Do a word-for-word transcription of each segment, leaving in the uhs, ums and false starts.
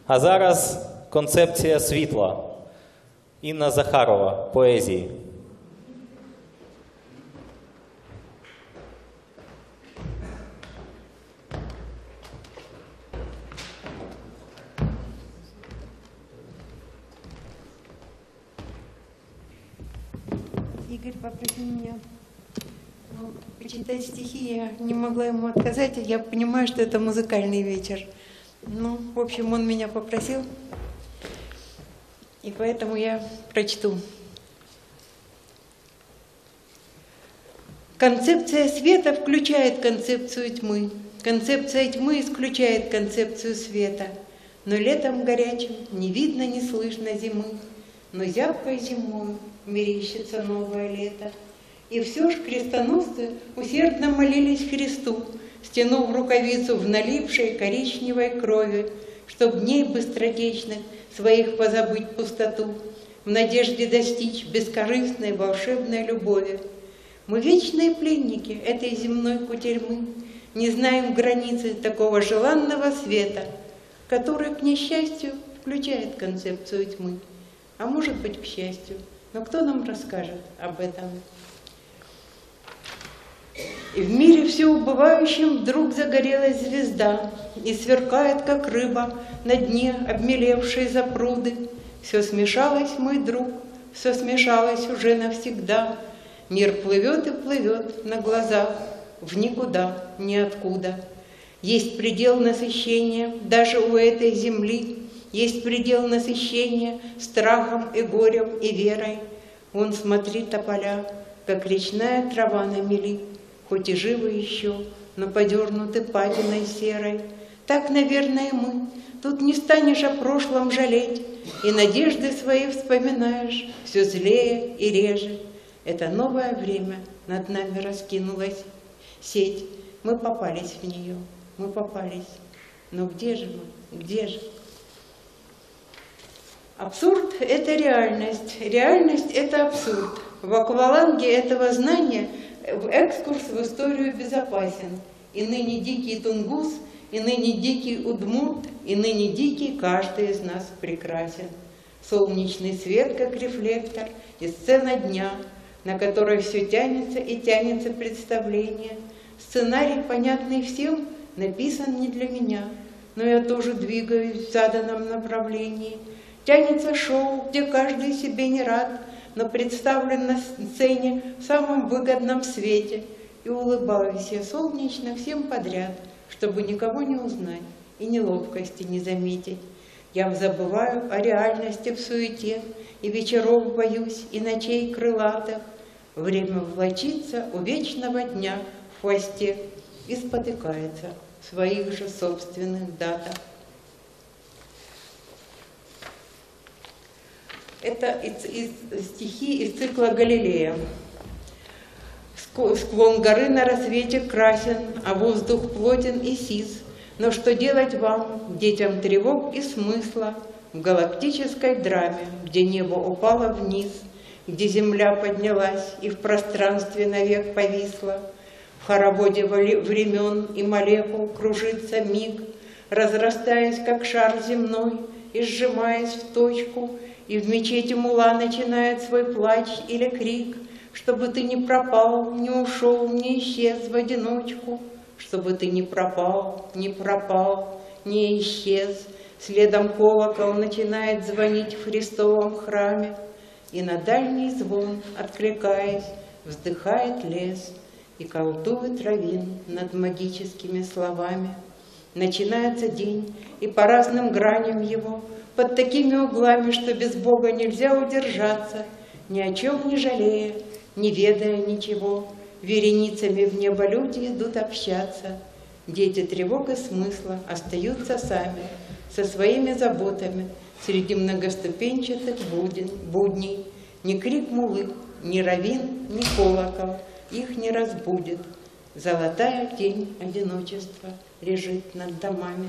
А зараз концепція світла. Інна Захарова, поезії. Игорь попросил меня почитать стихи, я не могла ему отказать, я понимаю, что это музыкальный вечер. Ну, в общем, он меня попросил, и поэтому я прочту. Концепция света включает концепцию тьмы, концепция тьмы исключает концепцию света, но летом горячим не видно, не слышно зимы, но зябкой зимой мерещится новое лето. И все ж крестоносцы усердно молились Христу, стянув рукавицу в налившей коричневой крови, чтоб дней быстротечных своих позабыть пустоту, в надежде достичь бескорыстной волшебной любови. Мы вечные пленники этой земной кутерьмы, не знаем границы такого желанного света, который, к несчастью, включает концепцию тьмы, а может быть, к счастью. Но кто нам расскажет об этом? И в мире все убывающем вдруг загорелась звезда, и сверкает, как рыба, на дне обмелевшей запруды. Все смешалось, мой друг, все смешалось уже навсегда. Мир плывет и плывет на глазах, в никуда, ниоткуда. Есть предел насыщения даже у этой земли, есть предел насыщения страхом и горем и верой. Вон, смотри, тополя, как речная трава на мели, хоть и живы еще, но подернуты падиной серой. Так, наверное, мы, тут не станешь о прошлом жалеть, и надежды свои вспоминаешь все злее и реже. Это новое время над нами раскинулась сеть. Мы попались в нее, мы попались. Но где же мы, где же? Абсурд – это реальность, реальность – это абсурд. В акваланге этого знания экскурс в историю безопасен. И ныне дикий тунгус, и ныне дикий удмурт, и ныне дикий каждый из нас прекрасен. Солнечный свет, как рефлектор, и сцена дня, на которой все тянется и тянется представление. Сценарий, понятный всем, написан не для меня, но я тоже двигаюсь в заданном направлении. Тянется шоу, где каждый себе не рад, но представлен на сцене в самом выгодном свете. И улыбаюсь я солнечно всем подряд, чтобы никого не узнать и неловкости не заметить. Я забываю о реальности в суете, и вечеров боюсь, и ночей крылатых. Время влачится у вечного дня в хвосте и спотыкается в своих же собственных датах. Это из, из, стихи из цикла «Галилея». Склон горы на рассвете красен, а воздух плотен и сиз. Но что делать вам, детям тревог и смысла, в галактической драме, где небо упало вниз, где земля поднялась и в пространстве навек повисла? В хороводе времен и молекул кружится миг, разрастаясь, как шар земной, и сжимаясь в точку, и в мечети мулла начинает свой плач или крик, чтобы ты не пропал, не ушел, не исчез в одиночку, чтобы ты не пропал, не пропал, не исчез. Следом колокол начинает звонить в Христовом храме, и на дальний звон, откликаясь, вздыхает лес и колдует раввин над магическими словами. Начинается день, и по разным граням его, под такими углами, что без Бога нельзя удержаться, ни о чем не жалея, не ведая ничего, вереницами в небо люди идут общаться. Дети тревог и смысла остаются сами, со своими заботами, среди многоступенчатых будней. Ни крик муллы, ни раввин, ни колокол их не разбудит. Золотая тень одиночества лежит над домами.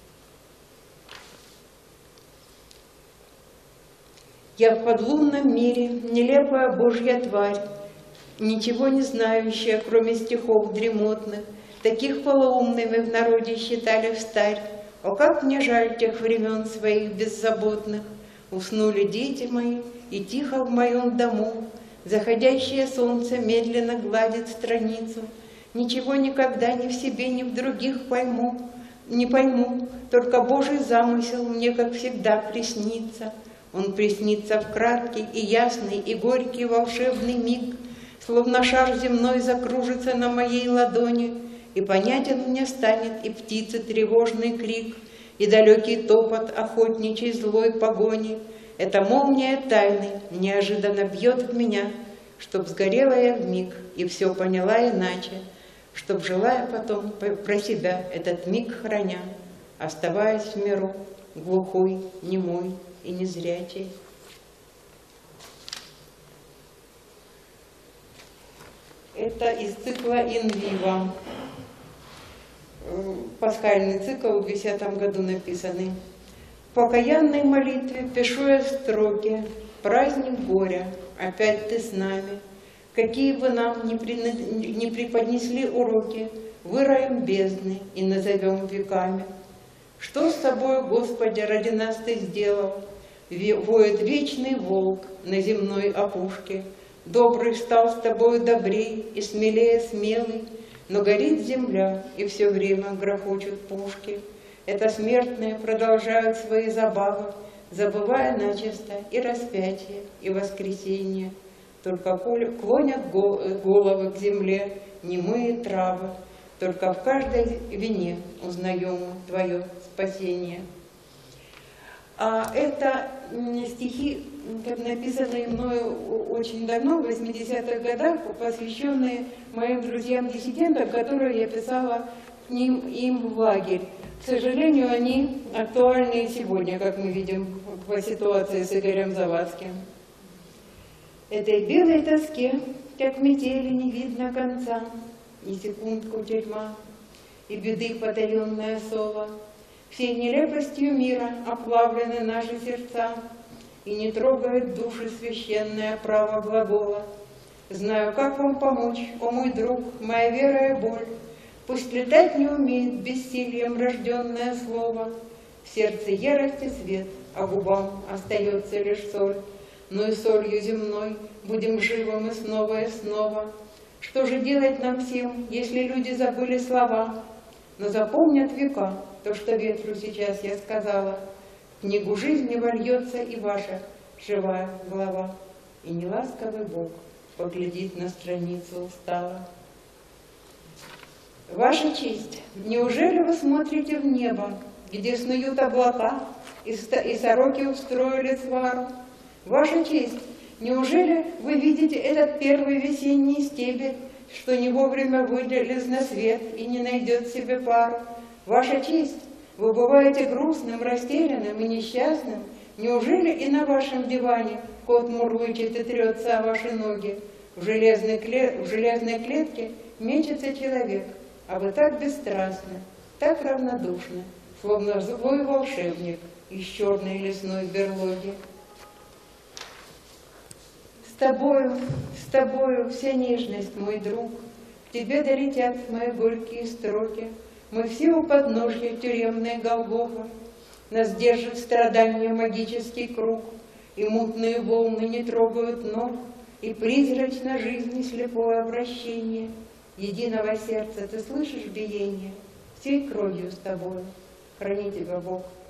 Я в подлунном мире, нелепая божья тварь, ничего не знающая, кроме стихов дремотных, таких полоумными в народе считали встарь. О, как мне жаль тех времен своих беззаботных, уснули дети мои, и тихо в моем дому заходящее солнце медленно гладит страницу. Ничего никогда ни в себе, ни в других пойму, не пойму, только Божий замысел мне, как всегда, приснится. Он приснится в краткий и ясный, и горький волшебный миг, словно шар земной закружится на моей ладони, и понятен мне станет и птицы тревожный крик, и далекий топот охотничьей злой погони. Эта молния тайны неожиданно бьет в меня, чтоб сгорела я вмиг и все поняла иначе, чтоб жила я потом про себя этот миг храня, оставаясь в миру глухой, немой и незрячей. Это из цикла «In vivo». Пасхальный цикл в десятом году написанный. В покаянной молитве пишу я строки: праздник горя, опять ты с нами. Какие бы нам ни, при... ни преподнесли уроки, выроем бездны и назовем веками. Что с тобой, Господи, ради нас ты сделал? Воет вечный волк на земной опушке. Добрый стал с тобою добрей и смелее смелый, но горит земля, и все время грохочут пушки. Это смертные продолжают свои забавы, забывая начисто и распятие, и воскресенье. Только клонят головы к земле немые травы, только в каждой вине узнаем твое спасение. А это стихи, как написанные мною очень давно, в восьмидесятых годах, посвященные моим друзьям-диссидентам, которые я писала к ним, им в лагерь. К сожалению, они актуальны и сегодня, как мы видим по ситуации с Игорем Завадским. Этой белой тоске, как метели, не видно конца, ни секундку тюрьма, и беды потаенное соло. Всей нелепостью мира оплавлены наши сердца, и не трогает души священное право глагола. Знаю, как вам помочь, о мой друг, моя вера и боль. Пусть летать не умеет бессилием рожденное слово. В сердце ярость и свет, а губам остается лишь соль. Но и солью земной будем живы мы снова и снова. Что же делать нам всем, если люди забыли слова? Но запомнят века то, что ветру сейчас я сказала. В книгу жизни вольется и ваша живая глава, и неласковый Бог поглядит на страницу устало. Ваша честь, неужели вы смотрите в небо, где снуют облака, и, и сороки устроили свару? Ваша честь, неужели вы видите этот первый весенний стебель, что не вовремя вылез на свет и не найдет себе пару? Ваша честь, вы бываете грустным, растерянным и несчастным. Неужели и на вашем диване кот мурлычет и трется о ваши ноги? В железной, клет... в железной клетке мечется человек, а вы так бесстрастны, так равнодушны, словно злой волшебник из черной лесной берлоги. С тобою, с тобою вся нежность, мой друг, к тебе долетят мои горькие строки. Мы все у подножья тюремной Голгофы, нас держит страдания магический круг, и мутные волны не трогают ног, и призрачно жизни слепое обращение. Единого сердца ты слышишь биение, всей кровью с тобою храни тебя Бог.